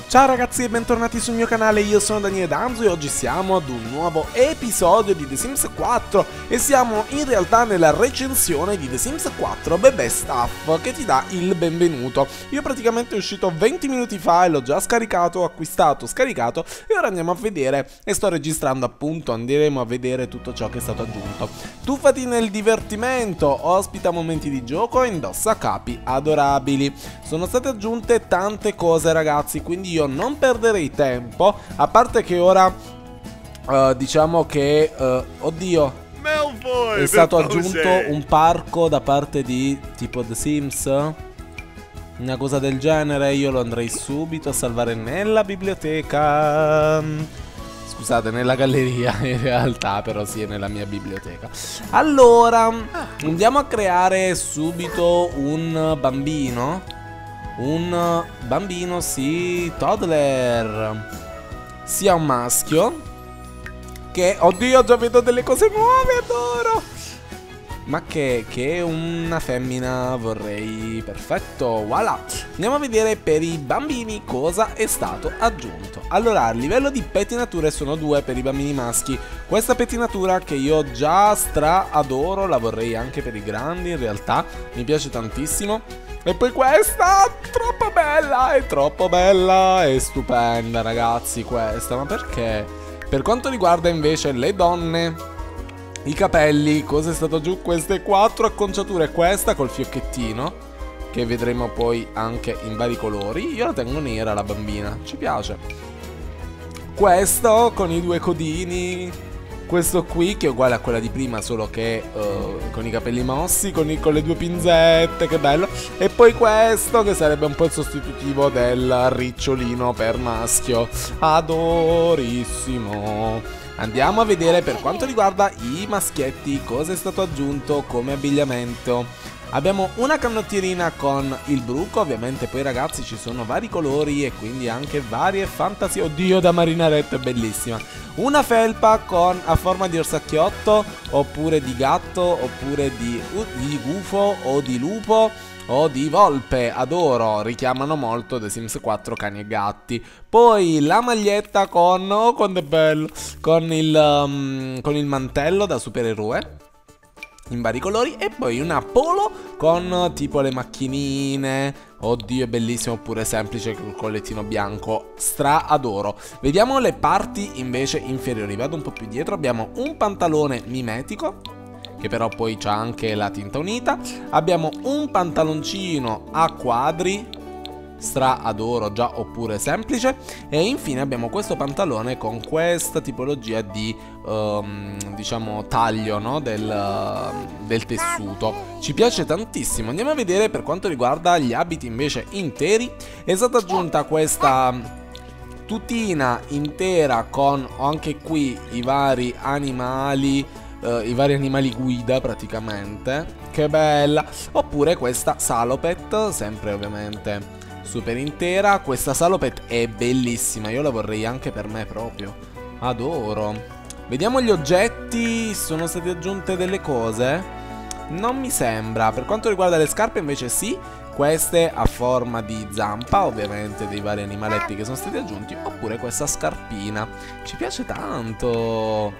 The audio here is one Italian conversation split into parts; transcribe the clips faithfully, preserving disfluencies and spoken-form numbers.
Ciao ragazzi e bentornati sul mio canale, io sono Daniele Danzo e oggi siamo ad un nuovo episodio di The Sims quattro e siamo in realtà nella recensione di The Sims quattro Bebè Stuff che ti dà il benvenuto. Io praticamente è uscito venti minuti fa e l'ho già scaricato, acquistato, scaricato e ora andiamo a vedere e sto registrando appunto, andremo a vedere tutto ciò che è stato aggiunto. Tuffati nel divertimento, ospita momenti di gioco e indossa capi adorabili. Sono state aggiunte tante cose ragazzi, quindi io non perderei tempo, a parte che ora uh, diciamo che uh, oddio Malfoy, è stato aggiunto un parco da parte di tipo The Sims, una cosa del genere. Io lo andrei subito a salvare nella biblioteca, scusate, nella galleria in realtà, però sì, è nella mia biblioteca. Allora andiamo a creare subito un bambino. Un bambino, sì, toddler. Sia un maschio che, oddio, già vedo delle cose nuove, adoro. Ma che, che una femmina vorrei. Perfetto, voilà. Andiamo a vedere per i bambini cosa è stato aggiunto. Allora, a livello di pettinature sono due per i bambini maschi. Questa pettinatura che io già stra adoro, la vorrei anche per i grandi in realtà. Mi piace tantissimo. E poi questa, troppo bella, è troppo bella, è stupenda ragazzi questa. Ma perché? Per quanto riguarda invece le donne, i capelli, cosa è stato giù? Queste quattro acconciature, questa col fiocchettino, che vedremo poi anche in vari colori. Io la tengo nera la bambina, ci piace. Questo con i due codini. Questo qui che è uguale a quella di prima, solo che uh, con i capelli mossi, con, i, con le due pinzette, che bello. E poi questo che sarebbe un po' il sostitutivo del ricciolino per maschio. Adorissimo. Andiamo a vedere per quanto riguarda i maschietti cosa è stato aggiunto come abbigliamento. Abbiamo una canottierina con il bruco, ovviamente poi ragazzi ci sono vari colori e quindi anche varie fantasie. Oddio, da marinaretto, è bellissima. Una felpa con a forma di orsacchiotto, oppure di gatto, oppure di, uh, di gufo o di lupo o di volpe, adoro, richiamano molto The Sims quattro cani e gatti. Poi la maglietta con, oh quanto è bello, con il, um, con il mantello da supereroe in vari colori. E poi una polo con tipo le macchinine. Oddio, è bellissimo, oppure semplice col collettino bianco, stra adoro. Vediamo le parti invece inferiori, vado un po' più dietro. Abbiamo un pantalone mimetico, che però poi c'ha anche la tinta unita. Abbiamo un pantaloncino a quadri, stra adoro già, oppure semplice. E infine abbiamo questo pantalone con questa tipologia di um, diciamo taglio, no? del, uh, del tessuto. Ci piace tantissimo. Andiamo a vedere per quanto riguarda gli abiti invece interi. È stata aggiunta questa tutina intera con anche qui i vari animali, uh, i vari animali guida praticamente. Che bella. Oppure questa salopet, sempre ovviamente super intera. Questa salopet è bellissima, io la vorrei anche per me proprio, adoro. Vediamo gli oggetti, sono state aggiunte delle cose? Non mi sembra. Per quanto riguarda le scarpe invece sì, queste a forma di zampa, ovviamente dei vari animaletti che sono stati aggiunti. Oppure questa scarpina, ci piace tanto,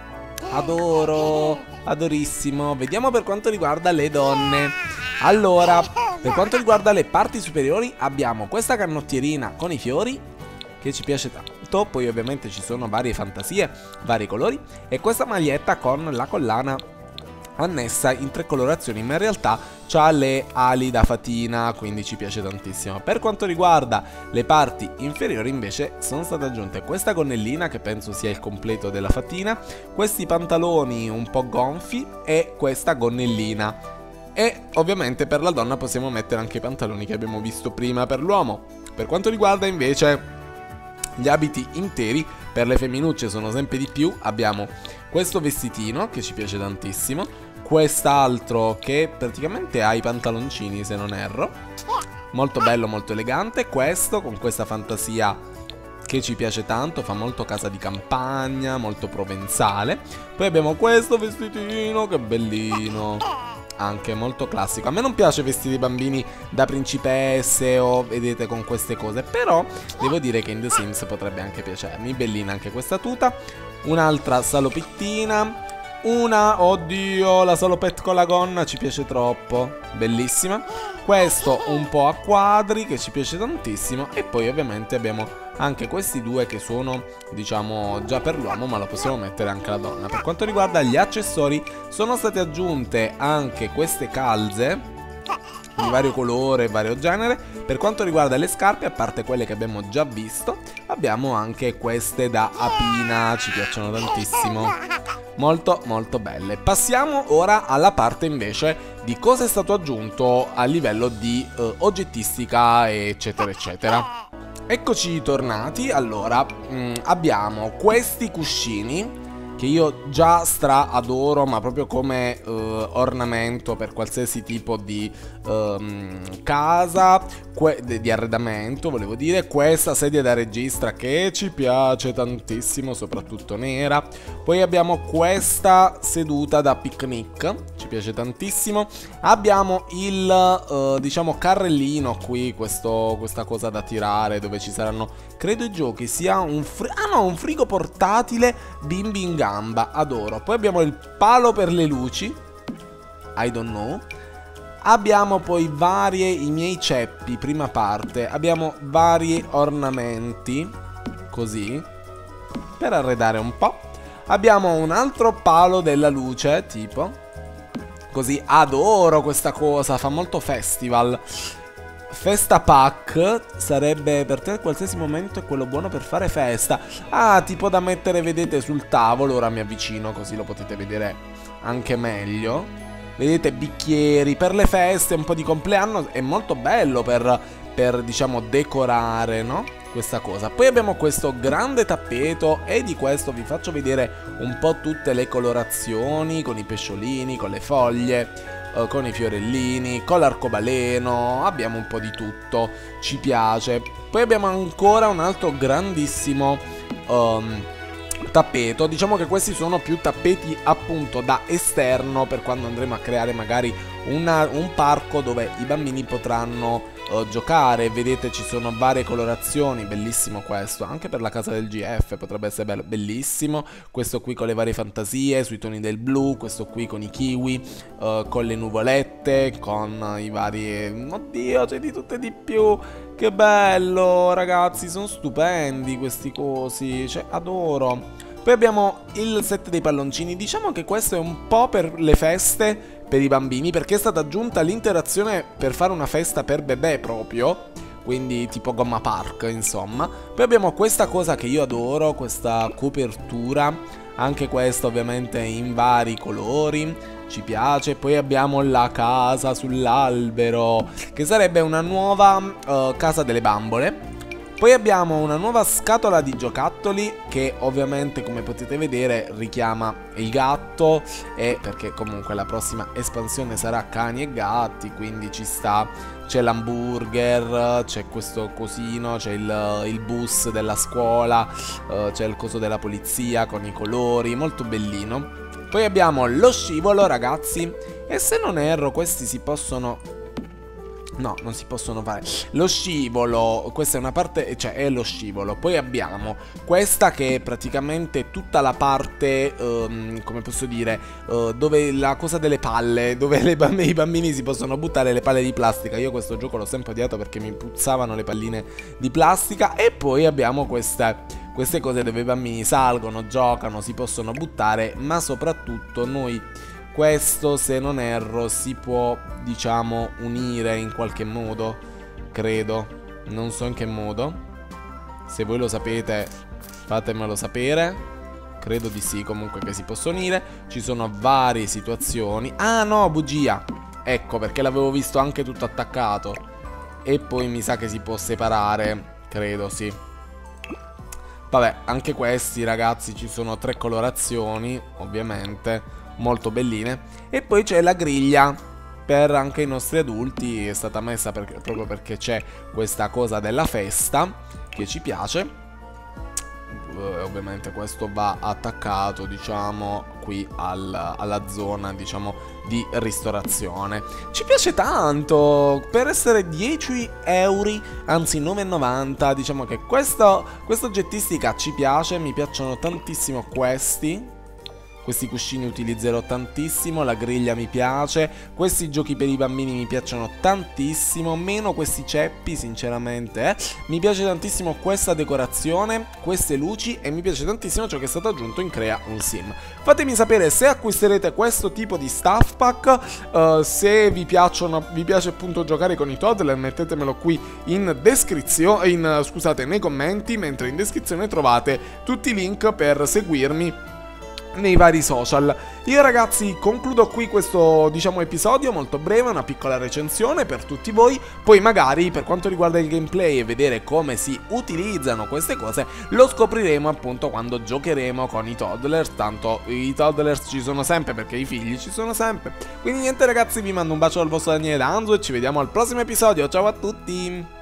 adoro, adorissimo. Vediamo per quanto riguarda le donne. Allora, per quanto riguarda le parti superiori abbiamo questa canottierina con i fiori, che ci piace tanto. Poi ovviamente ci sono varie fantasie, vari colori. E questa maglietta con la collana annessa in tre colorazioni, ma in realtà c'ha le ali da fatina, quindi ci piace tantissimo. Per quanto riguarda le parti inferiori invece sono state aggiunte questa gonnellina, che penso sia il completo della fatina, questi pantaloni un po' gonfi e questa gonnellina. E ovviamente per la donna possiamo mettere anche i pantaloni che abbiamo visto prima per l'uomo. Per quanto riguarda invece gli abiti interi, per le femminucce sono sempre di più. Abbiamo questo vestitino che ci piace tantissimo, quest'altro che praticamente ha i pantaloncini se non erro, molto bello, molto elegante. Questo con questa fantasia che ci piace tanto, fa molto casa di campagna, molto provenzale. Poi abbiamo questo vestitino che è bellino, anche molto classico. A me non piace vestire i bambini da principesse o vedete con queste cose, però devo dire che in The Sims potrebbe anche piacermi. Bellina anche questa tuta. Un'altra salopettina. Una, oddio, la salopette con la gonna ci piace troppo, bellissima. Questo un po' a quadri che ci piace tantissimo. E poi ovviamente abbiamo anche questi due che sono, diciamo, già per l'uomo, ma lo possiamo mettere anche la donna. Per quanto riguarda gli accessori, sono state aggiunte anche queste calze di vario colore e vario genere. Per quanto riguarda le scarpe, a parte quelle che abbiamo già visto, abbiamo anche queste da apina, ci piacciono tantissimo, molto molto belle. Passiamo ora alla parte invece di cosa è stato aggiunto a livello di eh, oggettistica eccetera eccetera. Eccoci tornati. Allora, mh, abbiamo questi cuscini che io già stra adoro, ma proprio come uh, ornamento per qualsiasi tipo di um, casa, di arredamento, volevo dire. Questa sedia da registra che ci piace tantissimo, soprattutto nera. Poi abbiamo questa seduta da picnic, ci piace tantissimo. Abbiamo il, uh, diciamo, carrellino qui, questo, questa cosa da tirare, dove ci saranno, credo, i giochi, sia un, ah no, un frigo portatile bimbi in gamba, adoro. Poi abbiamo il palo per le luci, I don't know. Abbiamo poi varie, i miei ceppi, prima parte. Abbiamo vari ornamenti, così, per arredare un po'. Abbiamo un altro palo della luce, tipo, così, adoro questa cosa, fa molto festival. Festa pack sarebbe per te qualsiasi momento è quello buono per fare festa. Ah, tipo da mettere, vedete, sul tavolo. Ora mi avvicino così lo potete vedere anche meglio. Vedete, bicchieri per le feste, un po' di compleanno. È molto bello per, per diciamo, decorare, no? Questa cosa. Poi abbiamo questo grande tappeto e di questo vi faccio vedere un po' tutte le colorazioni, con i pesciolini, con le foglie, con i fiorellini, con l'arcobaleno. Abbiamo un po' di tutto, ci piace. Poi abbiamo ancora un altro grandissimo um, tappeto. Diciamo che questi sono più tappeti appunto da esterno, per quando andremo a creare magari una, un parco dove i bambini potranno uh, giocare. Vedete, ci sono varie colorazioni, bellissimo questo. Anche per la casa del G F potrebbe essere bello, bellissimo. Questo qui con le varie fantasie, sui toni del blu. Questo qui con i kiwi, uh, con le nuvolette, con i vari... Oddio, c'è di tutte di più. Che bello, ragazzi, sono stupendi questi cosi, cioè adoro. Poi abbiamo il set dei palloncini. Diciamo che questo è un po' per le feste per i bambini, perché è stata aggiunta l'interazione per fare una festa per bebè proprio, quindi tipo Gomma Park, insomma. Poi abbiamo questa cosa che io adoro, questa copertura, anche questa ovviamente in vari colori, ci piace. Poi abbiamo la casa sull'albero, che sarebbe una nuova uh, casa delle bambole. Poi abbiamo una nuova scatola di giocattoli che ovviamente, come potete vedere, richiama il gatto, e perché comunque la prossima espansione sarà cani e gatti, quindi ci sta. C'è l'hamburger, c'è questo cosino, c'è il, il bus della scuola, uh, c'è il coso della polizia con i colori, molto bellino. Poi abbiamo lo scivolo, ragazzi, e se non erro questi si possono... No, non si possono fare. Lo scivolo, questa è una parte, cioè è lo scivolo. Poi abbiamo questa che è praticamente tutta la parte, um, come posso dire, uh, dove la cosa delle palle, dove le bamb i bambini si possono buttare le palle di plastica. Io questo gioco l'ho sempre odiato perché mi puzzavano le palline di plastica. E poi abbiamo queste... Queste cose dove i bambini salgono, giocano, si possono buttare, ma soprattutto noi questo, se non erro, si può, diciamo, unire in qualche modo, credo. Non so in che modo. Se voi lo sapete, fatemelo sapere. Credo di sì, comunque, che si possa unire. Ci sono varie situazioni. Ah no, bugia. Ecco, perché l'avevo visto anche tutto attaccato. E poi mi sa che si può separare, credo, sì. Vabbè, anche questi, ragazzi, ci sono tre colorazioni, ovviamente, molto belline. E poi c'è la griglia per anche i nostri adulti, è stata messa per, proprio perché c'è questa cosa della festa che ci piace. e ovviamente questo va attaccato, diciamo, qui al, alla zona, diciamo, di ristorazione. Ci piace tanto, per essere dieci euro, anzi nove e novanta, diciamo che questo, questa oggettistica ci piace, mi piacciono tantissimo questi. Questi cuscini utilizzerò tantissimo, la griglia mi piace, questi giochi per i bambini mi piacciono tantissimo, meno questi ceppi sinceramente, eh. Mi piace tantissimo questa decorazione, queste luci e mi piace tantissimo ciò che è stato aggiunto in Crea un Sim. Fatemi sapere se acquisterete questo tipo di stuff pack, uh, se vi piacciono, vi piace appunto giocare con i toddler, mettetemelo qui in descrizione, in, scusate, nei commenti, mentre in descrizione trovate tutti i link per seguirmi nei vari social. Io ragazzi concludo qui questo, diciamo, episodio molto breve, una piccola recensione per tutti voi. Poi magari per quanto riguarda il gameplay e vedere come si utilizzano queste cose lo scopriremo appunto quando giocheremo con i toddlers. Tanto i toddlers ci sono sempre perché i figli ci sono sempre. Quindi niente ragazzi, vi mando un bacio dal vostro Daniele Danzo e ci vediamo al prossimo episodio. Ciao a tutti!